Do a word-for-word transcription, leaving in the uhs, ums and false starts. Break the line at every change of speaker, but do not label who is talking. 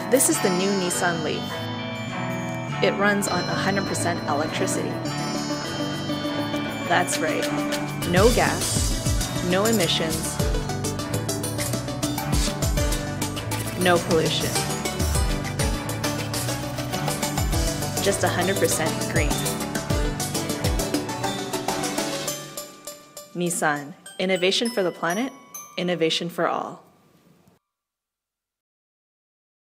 This is the new Nissan Leaf. It runs on one hundred percent electricity. That's right, no gas, no emissions, no pollution. Just one hundred percent green. Nissan, innovation for the planet, innovation for all.